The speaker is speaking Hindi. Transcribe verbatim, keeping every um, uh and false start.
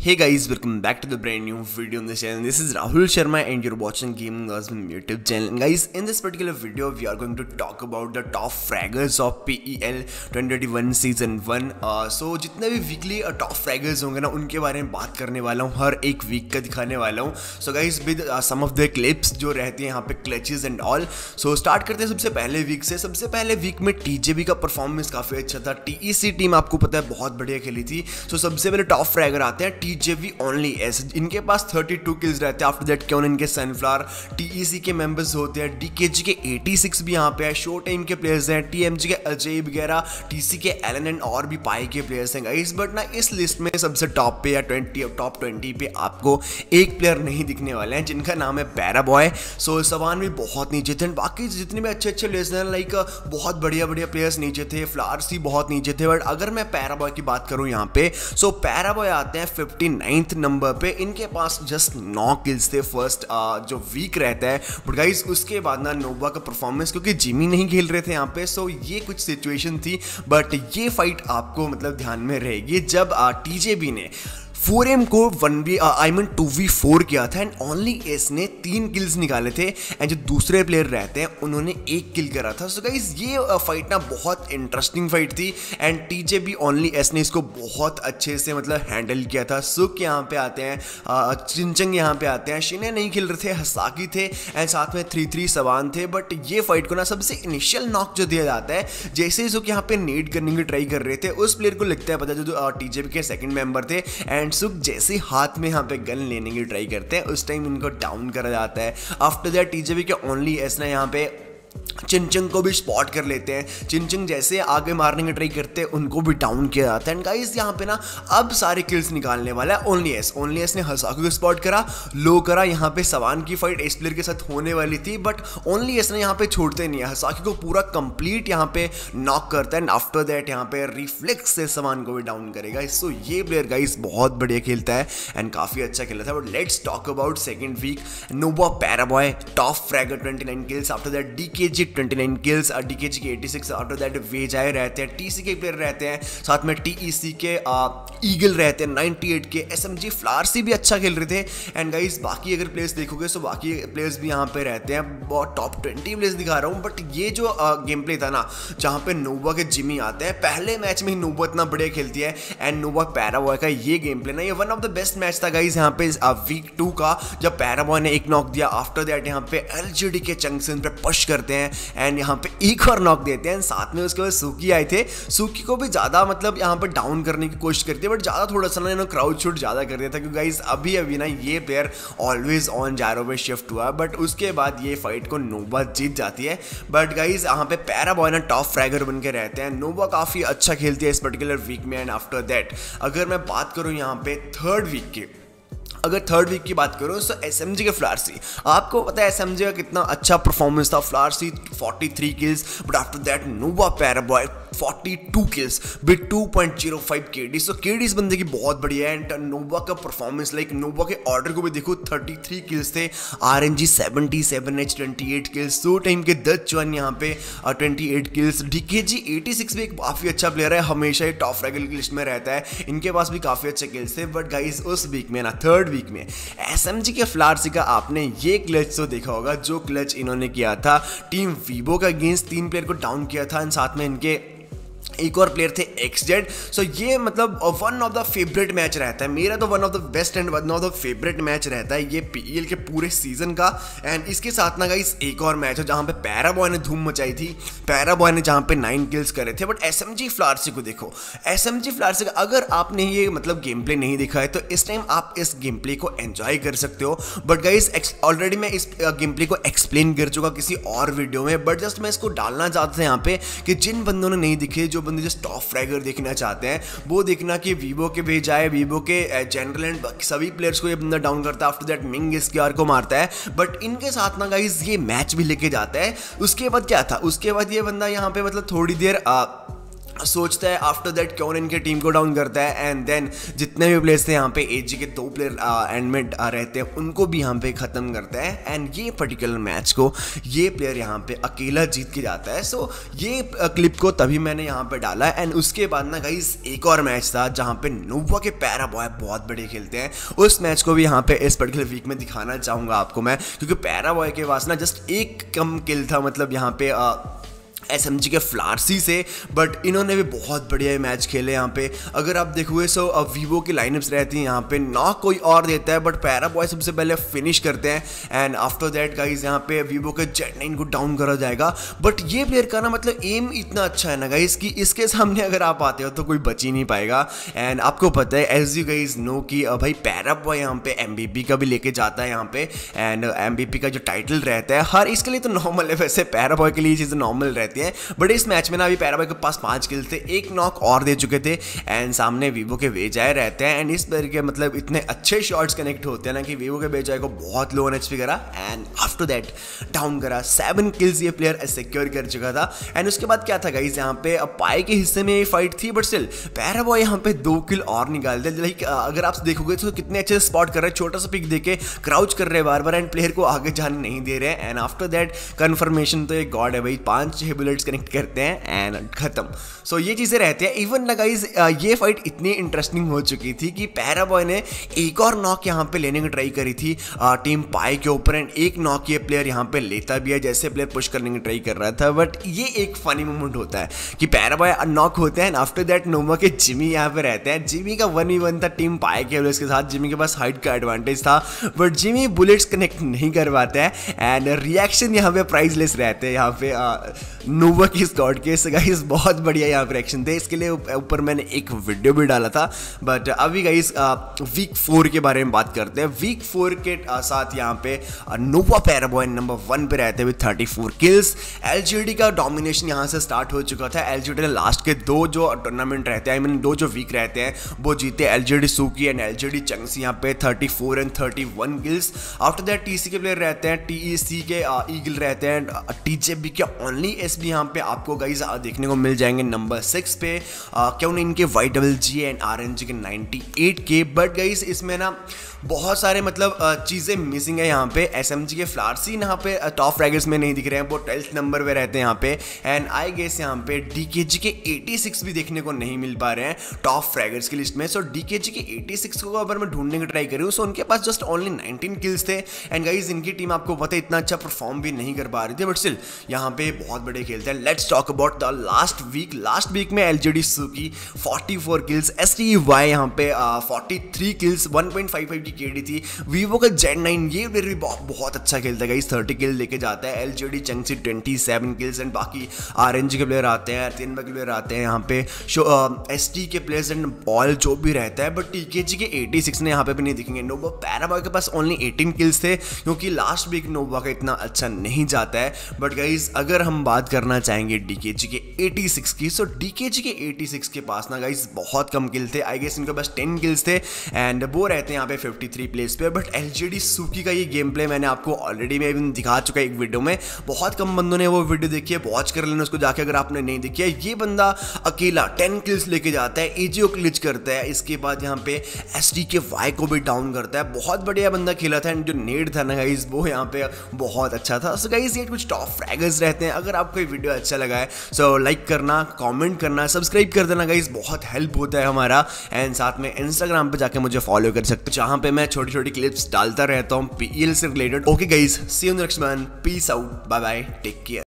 Hey guys, welcome back to the brand new video on the channel. This is Rahul Sharma and you're watching Gaming Awesome YouTube channel. And guys, in this particular video, we are going to talk about the top fraggers of P E L twenty twenty-one season one. Uh, so जितने भी वीकली टॉप फ्रैगर्स होंगे ना, उनके बारे में बात करने वाला हूँ, हर एक वीक का दिखाने वाला हूँ. So guys, with some of the clips जो रहती हैं यहाँ पे, clutches and all. So start करते हैं सबसे पहले वीक से. सबसे पहले वीक में टीजेबी का परफॉर्मेंस काफी अच्छा था. टीईसी टीम आपको पता है बहुत बढ़िया खेली थी. सो सबसे पहले टॉप फ्रैगर आते हैं टीजेबी ओनली एस. इनके पास थर्टी टू किल्स रहते हैं. आफ्टर दैट क्यों इनके सनफ्लावर टीईसी के मेंबर्स होते हैं. डीकेजी के एटी सिक्स भी यहाँ पे है. शो टाइम के प्लेयर्स हैं. टीएमजी के अजय वगैरह, टीसी के एलन एंड और भी पाई के प्लेयर्स हैं गाइस. बट ना इस लिस्ट में सबसे टॉप पे या ट्वेंटी टॉप ट्वेंटी पे आपको एक प्लेयर नहीं दिखने वाले हैं, जिनका नाम है पैराबॉय. सो सवान भी बहुत नीचे थे. बाकी जितने भी अच्छे अच्छे प्लेयर्स हैं, लाइक बहुत बढ़िया बढ़िया प्लेयर्स नीचे थे. फ्लावर्स भी बहुत नीचे थे. बट अगर मैं पैराबॉय की बात करूं यहाँ पे, सो पैराबॉय आते हैं फिफ्टी नाइन्थ नंबर पे. इनके पास जस्ट नौ किल्स थे फर्स्ट जो वीक रहता है. बट गाइस, उसके बाद ना नोवा का परफॉर्मेंस, क्योंकि जिमी नहीं खेल रहे थे यहाँ पे, सो ये कुछ सिचुएशन थी. बट ये फाइट आपको मतलब ध्यान में रहेगी जब टीजेबी ने फोर एम को one V I mean two V four किया था एंड ओनली एस ने तीन किल्स निकाले थे एंड जो दूसरे प्लेयर रहते हैं उन्होंने एक किल करा था. सो गाइस, ये फाइट ना बहुत इंटरेस्टिंग फाइट थी एंड टीजेबी ओनली एस ने इसको बहुत अच्छे से मतलब हैंडल किया था. सुक यहाँ पे आते हैं, चिंचंग यहाँ पे आते हैं. शिने नहीं खेल रहे थे, हसाकी थे एंड साथ में थ्री थ्री सवान थे. बट ये फाइट को ना सबसे इनिशियल नॉक जो दिया जाता है, जैसे ही सुक यहाँ पे नीड करने की ट्राई कर रहे थे, उस प्लेयर को लगता है पता जो टीजेबी के सेकंड मेंबर थे. एंड सुक जैसे हाथ में यहाँ पे गन लेने की ट्राई करते हैं, उस टाइम इनको डाउन करा जाता है. आफ्टर दैट टीजेबी के ओनली एस ने यहाँ पे चिंचंग को भी स्पॉट कर लेते हैं. चिंचंग जैसे आगे मारने की ट्राई करते हैं, उनको भी डाउन किया जाता है. एंड गाइस, यहाँ पे ना अब सारे किल्स निकालने वाला है ओनली एस. ओनली एस ने हसाकी को स्पॉट करा, लो करा. यहाँ पे सवान की फाइट एस प्लेयर के साथ होने वाली थी, बट ओनली एस ने यहाँ पे छोड़ते नहीं है. हसाकी को पूरा कंप्लीट यहाँ पे नॉक करता है एंड आफ्टर दैट यहाँ पे रिफ्लेक्स से सवान को भी डाउन करेगा. सो ये प्लेयर गाइस बहुत बढ़िया खेलता है एंड काफी अच्छा खेला था. But let's talk about second week. Nova Paraboy top fragger twenty nine kills. After that DKG twenty nine kills, DKG के एटी सिक्स. आफ्टर दैट वेजाए रहते हैं, टीसी के प्लेयर रहते हैं, साथ में टीईसी के ईगल रहते हैं ninety eight K. SMG Flowers भी अच्छा खेल रहे थे. एंड गाइस, बाकी अगर प्लेयर्स देखोगे तो बाकी प्लेयर्स भी यहाँ पे रहते हैं. बहुत टॉप ट्वेंटी प्लेयर्स दिखा रहा हूँ. बट ये जो गेम प्ले था ना, जहाँ पे नोवा के जिमी आते हैं, पहले मैच में ही नोवा इतना बढ़िया खेलती है एंड नोवा पैराबॉय का ये गेम प्ले ना, ये one of the best match था गाइस यहाँ पे वीक टू का, जब पैराबॉय ने एक नॉक दिया. आफ्टर दैट यहाँ पे एलजीडी के चंक्सन पे पुश करते हैं एंड यहाँ पे एक और नॉक देते हैं. साथ में उसके बाद सुकी आए थे. सुकी को भी ज्यादा मतलब यहाँ पे डाउन करने की कोशिश करती है, बट ज्यादा थोड़ा सा ना क्राउड शूट ज्यादा कर दिया था, क्योंकि गाइस अभी अभी ना ये प्लेयर ऑलवेज ऑन जायरो पे शिफ्ट हुआ. बट उसके बाद ये फाइट को नोवा जीत जाती है. बट गाइस, यहाँ पे पैराबॉय ना टॉप फ्रैगर बन के रहते हैं. नोवा काफी अच्छा खेलती है इस पर्टिकुलर वीक में. एंड आफ्टर दैट अगर मैं बात करूँ यहाँ पे थर्ड वीक की, अगर थर्ड वीक की बात करो तो एसएमजी के फ्लावर्स, आपको पता है एसएमजी का कितना अच्छा परफॉर्मेंस था. Flowers forty three kills. But after that Nova Paraboy forty two kills with two point zero five KD. So KD इस बंदे की बहुत बढ़िया है. एंड नोवा का परफॉर्मेंस, लाइक नोवा के ऑर्डर को भी देखो, थर्टी थ्री किल्स थे. RNG seventy seven H twenty eight kills. So time के दस चौन यहाँ पे twenty eight kills. DKG eighty six भी एक काफी अच्छा प्लेयर है, हमेशा ही टॉप फ्रैगर की लिस्ट में रहता है. इनके पास भी काफी अच्छे किल्स थे. बट गाइस, उस वीक में ना, थर्ड वीक में एसएमजी के फ्लावर्स का आपने ये क्लच तो देखा होगा, जो क्लच इन्होंने किया था टीम वीवो का अगेंस्ट. तीन प्लेयर को डाउन किया था एंड साथ में इनके एक और प्लेयर थे एक्सजेड. सो ये मतलब one of the favourite match रहता है मेरा, तो one of the best and one of the favourite match रहता है ये पीईएल के पूरे सीजन का. एंड इसके साथ ना गाइस एक और मैच है जहां पे पैराबॉय ने धूम मचाई थी. पैराबॉय ने जहां पे नाइन किल्स करे थे. बट एसएमजी फ्लावर्स को देखो, एसएमजी फ्लावर्स का अगर आपने ये मतलब गेम प्ले नहीं देखा है तो इस टाइम आप इस गेम प्ले को एंजॉय कर सकते हो. बट गाइस, ऑलरेडी मैं इस गेम प्ले को एक्सप्लेन कर चुका किसी और वीडियो में. बट जस्ट मैं इसको डालना चाहता था यहाँ पे कि जिन बंदों ने नहीं दिखे, जो बंदे जस्ट टॉप फ्रैगर देखना चाहते हैं, वो देखना कि वीवो के भेज आए, वीवो के जनरल एंड सभी प्लेयर्स को ये बंदा डाउन करता है. आफ्टर दैट मिंग स्क्वायर को मारता है. बट इनके साथ ना गाइस ये मैच भी लेके जाता है. उसके बाद क्या था, उसके बाद ये बंदा यहाँ पे मतलब थोड़ी देर आ, सोचता है, आफ्टर दैट कौन इनके टीम को डाउन करता है, एंड देन जितने भी प्लेयर्स थे यहाँ पे एजी के दो प्लेयर एंड में रहते हैं उनको भी यहाँ पे ख़त्म करता है, एंड ये पर्टिकुलर मैच को ये प्लेयर यहाँ पे अकेला जीत के जाता है। सो ये क्लिप को तभी मैंने यहाँ पे डाला है। एंड उसके बाद ना गाइस एक और मैच था जहाँ पे नोवा के पैराबॉय बहुत बड़े खेलते हैं, उस मैच को भी यहाँ पे इस पर्टिकुलर वीक में दिखाना चाहूँगा आपको मैं, क्योंकि पैराबॉय के पास ना जस्ट एक कम किल था, मतलब यहाँ पे आ, एसएमजी के फ्लारसी से, बट इन्होंने भी बहुत बढ़िया मैच खेले यहाँ पे। अगर आप देखोगे सो अब वीवो की लाइनअप्स रहती हैं यहाँ पे, नॉक कोई और देता है बट पैराबॉय सबसे पहले फिनिश करते हैं, एंड आफ्टर दैट गाइज यहाँ पे वीवो के जेट नाइन को डाउन करा जाएगा। बट ये प्लेयर का ना मतलब एम इतना अच्छा है ना गाइज कि इसके सामने अगर आप आते हो तो कोई बच ही नहीं पाएगा। एंड आपको पता है एज यू गाइज नो कि भाई पैराबॉय यहाँ पे एमबीपी का भी लेके जाता है यहाँ पे, एंड एमबीपी का जो टाइटल रहता है हर इसके लिए तो नॉर्मल है, वैसे पैराबॉय के लिए चीज़ें नॉर्मल रहती है। बट इस मैच में ना अभी पैराबॉय के पास पांच किल थे, एक नॉक और दे चुके थे, एंड सामने वीवो के वेजाए रहते हैं, एंड इस तरह के मतलब इतने अच्छे शॉट्स कनेक्ट होते हैं ना कि वीवो के वेजाए को बहुत लो एचपी करा, एंड आफ्टर दैट डाउन करा, सेवन किल्स ये प्लेयर सिक्योर कर चुका था। एंड उसके बाद क्या था गाइस, यहाँ पे पाई के हिस्से में ये फाइट थी, बट स्टिल पैराबॉय यहाँ पे दो किल और निकालते। लाइक अगर आप देखोगे तो कितने अच्छे स्पॉट कर रहे हैं, छोटा सा पिक देके क्राउच कर रहे हैं बार बार, एंड प्लेयर को आगे जाने नहीं दे रहे हैं। एंड आफ्टर दैट कन्फर्मेशन तो एक गॉड है भाई, पांच छह बुलेट्स कनेक्ट करते हैं एंड खत्म। सो so, ये चीज़ें रहती है। इवन ना गाइस ये फाइट इतनी इंटरेस्टिंग हो चुकी थी कि पैराबॉय ने एक और नॉक यहाँ पे लेने की ट्राई करी थी टीम पाई के ऊपर, एंड एक नॉक ये प्लेयर यहाँ पे लेता भी है जैसे प्लेयर पुश करने की ट्राई कर रहा था। बट ये एक फनी मोमेंट होता है कि पैराबॉय नॉक होते हैं, आफ्टर दैट नोवा के जिमी यहाँ पे रहते हैं। जिमी का वन वी वन था टीम पाई के के साथ, जिमी के पास हाइट का एडवांटेज था, बट जिमी बुलेट्स कनेक्ट नहीं कर पाते हैं, एंड रिएक्शन यहाँ पे प्राइसलेस रहते हैं यहाँ पे नोवा की स्क्वाड के। गाइस बहुत बढ़िया यहाँ पे रिएक्शन थे, इसके लिए ऊपर मैंने एक वीडियो भी डाला था। बट अभी गाइस वीक फोर के बारे में बात करते हैं। वीक फोर के साथ यहाँ पे नोवा पैराबॉय नंबर वन पे रहते हुए थर्टी फोर किल्स। एलजीडी का डोमिनेशन यहाँ से स्टार्ट हो चुका था। एलजीडी ने लास्ट के दो जो टूर्नामेंट रहते हैं, आई मीन दो जो वीक रहते हैं वो जीते, एलजीडी सुकी एंड एलजीडी चंगसी यहाँ पे thirty four and thirty one kills. After that TC के प्लेयर रहते हैं, टीईसी के ईगल रहते हैं, टीजेबी के ओनली एसबी यहाँ पे आपको गाइस देखने को मिल जाएंगे नंबर सिक्स पे, क्यों नहीं इनके Y double G and R N G के ninety eight K. But guys इसमें ना बहुत सारे मतलब चीज़ें मिसिंग है यहाँ पे। एसएमजी के फ्लारसी यहाँ पे टॉप फ्रैगर्स में नहीं दिख रहे हैं, वो ट्वेल्थ नंबर पे रहते हैं यहाँ पे, एंड आई गेस यहाँ पे डीकेजी के एटी सिक्स भी देखने को नहीं मिल पा रहे हैं टॉप फ्रैगर्स की लिस्ट में। सो डीकेजी के एटी सिक्स को अगर मैं ढूंढने की ट्राई करूँ सो उनके पास जस्ट ओनली नाइनटीन किल्स थे, एंड गाइस इनकी टीम आपको पता है इतना अच्छा परफॉर्म भी नहीं कर पा रही थी, बट स्टिल यहाँ पे बहुत बड़े खेलते हैं। Let's talk about the last week. Last week में एलजीडी सुकी फोर्टी फोर किल्स, एसटीवाई यहाँ पे forty three kills, one point five five की केडी थी। वीवो का जेड नाइन ये भी बहुत, बहुत अच्छा खेलता है गाइस, थर्टी किल लेके जाता है। एलजीडी चंगसी ट्वेंटी सेवन किल्स, एंड बाकी आरएनजी के प्लेयर आते हैं, तीन के प्लेयर आते हैं यहाँ पे, एसटी के प्लेयर्स एंड बॉल जो भी रहता है। बट टीकेजी के एटी सिक्स ने यहाँ पे भी नहीं दिखेंगे। नोवा पैराबॉय के पास ओनली एटीन किल्स थे, क्योंकि लास्ट वीक नोवा का इतना अच्छा नहीं जाता है। बट गाइस अगर हम बात करना चाहेंगे डीकेजी के एटी सिक्स की, सो डीकेजी के एटी सिक्स के पास ना गाइस बहुत कम किल थे, आई गेस इनके पास टेन किल्स थे, एंड वो रहते हैं यहाँ पे फिफ्टी थ्री प्लेस पे। बट एलजीडी सुकी का ये गेम प्ले मैंने आपको ऑलरेडी में even दिखा चुका है एक वीडियो में, बहुत कम बंदों ने वो वीडियो देखी है, वॉच कर लेना उसको जाके अगर आपने नहीं देखी है। ये बंदा अकेला टेन किल्स लेके जाता है, एजी को क्लिच करता है, इसके बाद यहाँ पे एसडी के वाई को भी डाउन करता है। बहुत बढ़िया बंदा खेला था, एंड जो नेड था ना गाइस वो यहाँ पे बहुत अच्छा था। सो गाइस ये कुछ टॉप फ्रैगर्स रहते हैं। अगर आपको ये वीडियो अच्छा लगा है सो लाइक करना, कमेंट करना, सब्सक्राइब कर देना गाइस, बहुत हेल्प होता है हमारा। एंड साथ में इंस्टाग्राम पे जाके मुझे फॉलो कर सकते हो, जहाँ पे मैं छोटी छोटी क्लिप्स डालता रहता हूँ पीईएल से related. Okay guys, see you in the next one, peace out, bye bye, take care.